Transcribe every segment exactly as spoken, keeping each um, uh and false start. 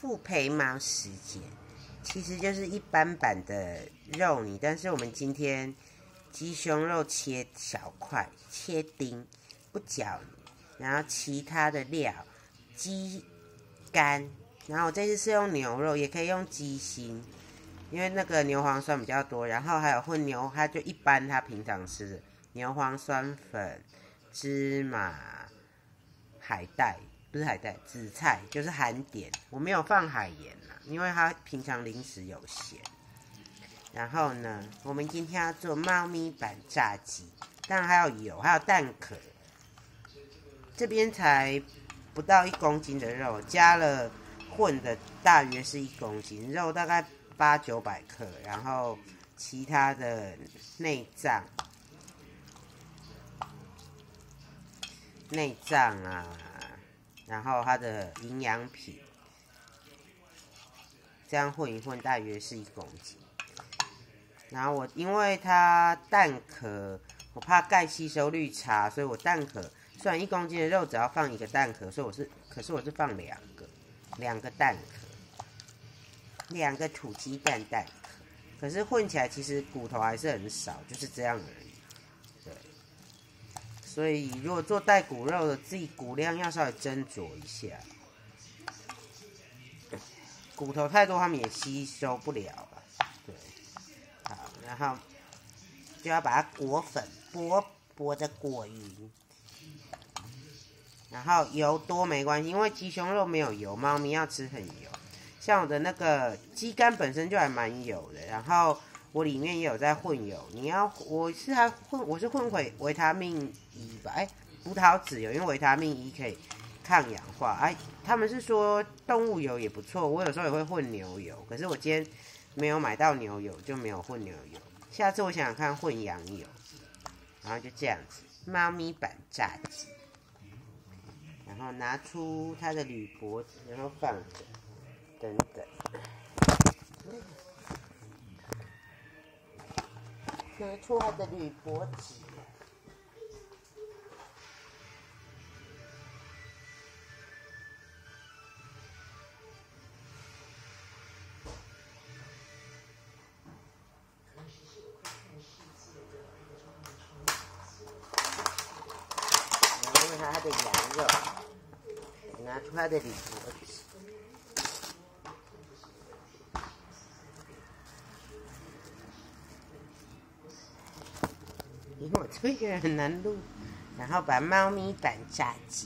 腹培毛时间，其实就是一般版的肉泥，但是我们今天鸡胸肉切小块，切丁，不搅泥，然后其他的料，鸡肝，然后我这次是用牛肉，也可以用鸡心，因为那个牛磺酸比较多，然后还有混牛，它就一般它平常吃的牛磺酸粉、芝麻、海带。不是海带，紫菜就是含碘，我没有放海盐啦，因为它平常零食有咸。然后呢，我们今天要做猫咪版炸鸡，当然还有油，还有蛋壳。这边才不到一公斤的肉，加了混的大约是一公斤，肉大概八九百克，然后其他的内脏、内脏啊。然后它的营养品，这样混一混，大约是一公斤。然后我因为它蛋壳，我怕钙吸收率差，所以我蛋壳虽然一公斤的肉只要放一个蛋壳，所以我是，可是我是放两个，两个蛋壳，两个土鸡蛋蛋壳。可是混起来其实骨头还是很少，就是这样而已。对。所以，如果做带骨肉的，自己骨量要稍微斟酌一下，骨头太多，他们也吸收不了了。对，好，然后就要把它裹粉，薄薄的裹匀。然后油多没关系，因为鸡胸肉没有油，猫咪要吃很油。像我的那个鸡肝本身就还蛮油的，然后我里面也有在混油。你要，我是还混，我是混维维他命。一吧，哎，葡萄籽油，因为维他命 E 可以抗氧化。哎，他们是说动物油也不错，我有时候也会混牛油，可是我今天没有买到牛油，就没有混牛油。下次我想想看混羊油，然后就这样子，猫咪版炸鸡，然后拿出它的铝箔纸，然后放着，等等，拿出它的铝箔纸。它的羊肉，拿出它的铝箔纸，因为我这个人很难录，然后把猫咪版炸鸡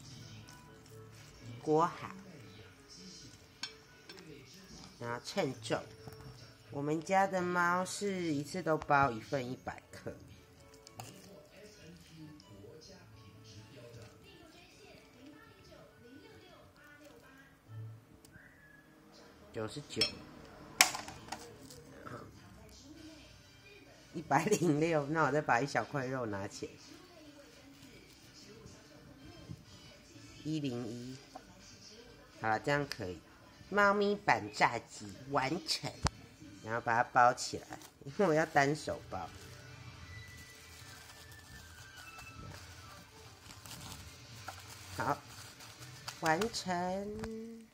裹好，然后称重。我们家的猫是一次都包一份一百克。九十九，一百零六。那我再把一小块肉拿起来，一零一。好了，这样可以。猫咪版炸鸡完成，然后把它包起来，因为我要单手包。好，完成。